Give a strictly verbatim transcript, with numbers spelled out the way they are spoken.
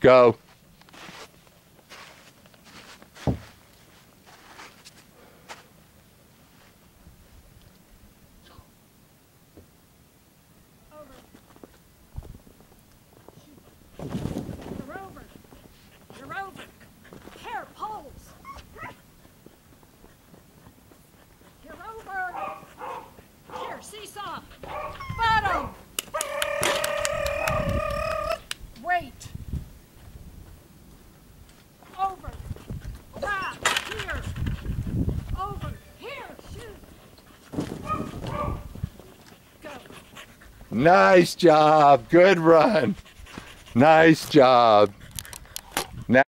Go. You're over. You're over. Here, poles. You're over. Here, seesaw. Bottom. Wait. Over. Back. Here. Over. Here. Shoot. Go. Nice job. Good run. Nice job.